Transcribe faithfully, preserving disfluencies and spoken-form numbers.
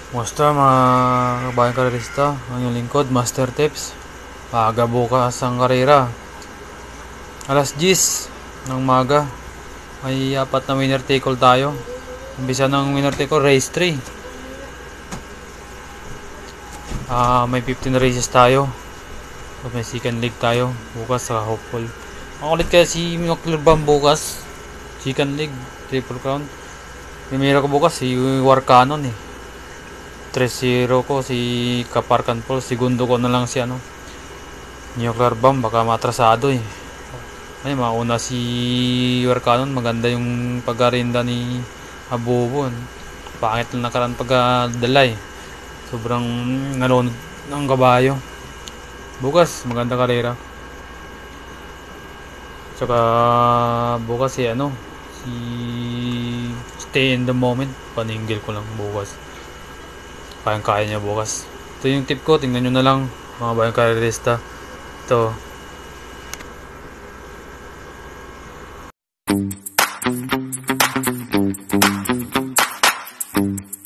Musta mga kabayan karerista, ang inyong lingkod, Master Tips. Maaga bukas ang karera. Alas diyes ng maga. May apat na winner take all tayo. Umpisa ng winner take all, race three. Uh, may fifteen races tayo. So, may second leg tayo bukas sa hopeful. Ang ulit kaya si Minoklurban bukas. Second leg, triple crown. Primera ko bukas si War Cannon eh. three zero ko si Kaparkan Paul. Segundo ko na lang si ano Nuclear Bomb, baka matrasado eh. Ay, mauna si War Cannon. Maganda yung pag-arinda ni Abobo. Pangit lang nakaraan pag-dalay. Sobrang nalunod ng kabayo. Bukas maganda karera. Tsaka bukas si ano si Stay in the Moment, paningil ko lang bukas. Kayang kaya niya bukas. Ito yung tip ko, tingnan nyo na lang mga bayang karerista. Ito